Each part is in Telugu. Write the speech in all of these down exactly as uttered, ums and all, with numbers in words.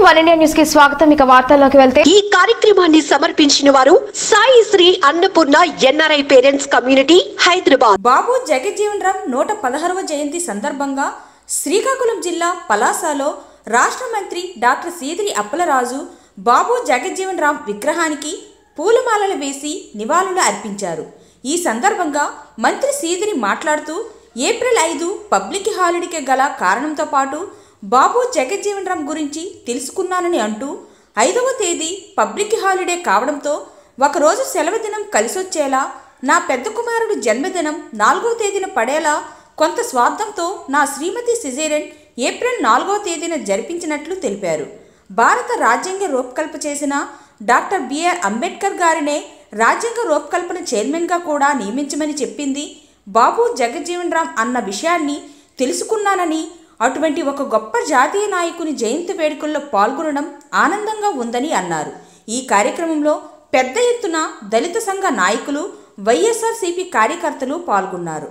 వన్ ఇండియా న్యూస్ కి స్వాగతం. ఇక వార్తల్లోకి వెళ్తే ఈ కార్యక్రమాన్ని సమర్పించిన వారు Sai Sri Annapurna NRI parents community Hyderabad. Babu Jagjivan Ram నూట పదహారవ జయంతి సందర్భంగా శ్రీకాకుళం జిల్లా పలాసలో రాష్ట్ర మంత్రి డాక్టర్ సీదిరి అప్పలరాజు బాబు జగజ్జీవన్ రామ్ విగ్రహానికి పూలమాలలు వేసి నివాళులు అర్పించారు. ఈ సందర్భంగా మంత్రి సీదిరి మాట్లాడుతూ ఏప్రిల్ ఐదు పబ్లిక్ హాలిడేకి గల కారణంతో పాటు బాబు జగజ్జీవన్ రామ్ గురించి తెలుసుకున్నానని అంటూ ఐదవ తేదీ పబ్లిక్ హాలిడే కావడంతో ఒకరోజు సెలవు దినం కలిసొచ్చేలా నా పెద్ద కుమారుడు జన్మదినం నాలుగవ తేదీన పడేలా కొంత స్వార్థంతో నా శ్రీమతి సిజేరియన్ ఏప్రిల్ నాలుగవ తేదీన జరిపించినట్లు తెలిపారు. భారత రాజ్యాంగ రూపకల్ప చేసిన డాక్టర్ బిఆర్ అంబేద్కర్ గారినే రాజ్యాంగ రూపకల్పన చైర్మన్గా కూడా నియమించమని చెప్పింది బాబు జగజ్జీవన్ రామ్ అన్న విషయాన్ని తెలుసుకున్నానని, అటువంటి ఒక గొప్ప జాతీయ నాయకుని జయంతి వేడుకల్లో పాల్గొనడం ఆనందంగా ఉందని అన్నారు. ఈ కార్యక్రమంలో పెద్ద ఎత్తున దళిత సంఘ నాయకులు, వైఎస్ఆర్సీపీ కార్యకర్తలు పాల్గొన్నారు.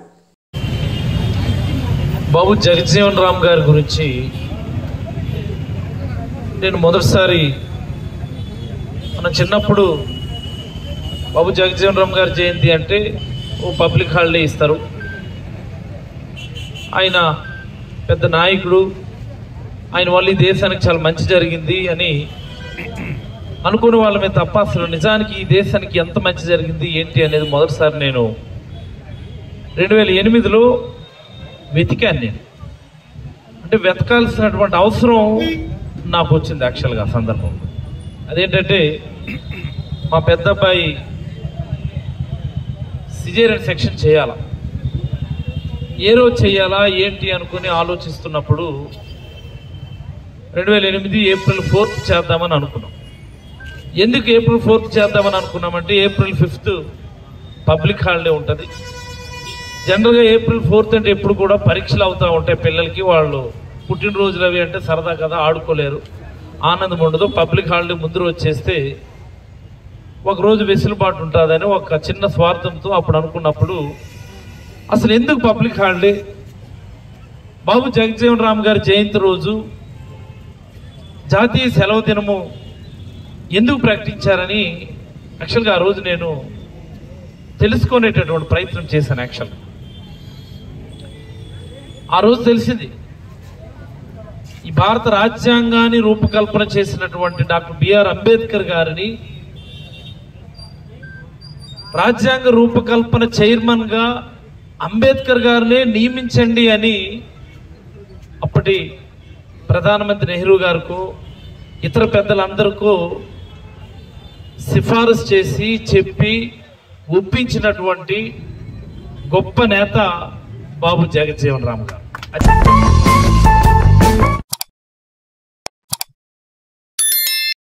బాబు జగజ్జీవన్ రామ్ గారి గురించి నేను మొదటిసారి మన చిన్నప్పుడు బాబు జగజ్జీవన్ రామ్ గారి జయంతి అంటే ఓ పబ్లిక్ హాలిడే ఇస్తారు. ఆయన పెద్ద నాయకుడు, ఆయన వల్ల ఈ దేశానికి చాలా మంచి జరిగింది అని అనుకునే వాళ్ళమే తప్ప అసలు నిజానికి ఈ దేశానికి ఎంత మంచి జరిగింది ఏంటి అనేది మొదటిసారి నేను రెండు వేల ఎనిమిదిలో వెతికాను. నేను అంటే వెతకాల్సినటువంటి అవసరం నాకు వచ్చింది యాక్చువల్గా ఆ సందర్భంలో. అదేంటంటే మా పెద్ద అబ్బాయి సిజేరియన్ సెక్షన్ చేయాలా, ఏ రోజు చేయాలా ఏంటి అనుకుని ఆలోచిస్తున్నప్పుడు రెండు వేల ఎనిమిది ఏప్రిల్ ఫోర్త్ చేద్దామని అనుకున్నాం. ఎందుకు ఏప్రిల్ ఫోర్త్ చేద్దామని అనుకున్నామంటే ఏప్రిల్ ఫిఫ్త్ పబ్లిక్ హాలిడే ఉంటుంది. జనరల్గా ఏప్రిల్ ఫోర్త్ అంటే ఎప్పుడు కూడా పరీక్షలు అవుతూ ఉంటాయి పిల్లలకి. వాళ్ళు పుట్టినరోజులు అవి అంటే సరదా కదా, ఆడుకోలేరు, ఆనందం ఉండదు. పబ్లిక్ హాలిడే ముందు రోజు చేస్తే ఒకరోజు వెసులుబాటు ఉంటుందని ఒక చిన్న స్వార్థంతో అప్పుడు అనుకున్నప్పుడు అసలు ఎందుకు పబ్లిక్ హాలిడే, బాబు జగజ్జీవన్ రామ్ గారి జయంతి రోజు జాతీయ సెలవు దినము ఎందుకు ప్రకటించారని యాక్చువల్గా ఆ రోజు నేను తెలుసుకునేటటువంటి ప్రయత్నం చేశాను. యాక్చువల్ ఆ రోజు తెలిసింది ఈ భారత రాజ్యాంగాన్ని రూపకల్పన చేసినటువంటి డాక్టర్ బిఆర్ అంబేద్కర్ గారిని రాజ్యాంగ రూపకల్పన చైర్మన్ గా అంబేద్కర్ గారినే నియమించండి అని అప్పటి ప్రధానమంత్రి నెహ్రూ గారికో ఇతర పెద్దలందరికో సిఫారసు చేసి చెప్పి ఒప్పించినటువంటి గొప్ప నేత బాబు జగజ్జీవన్ రామ్ గారు.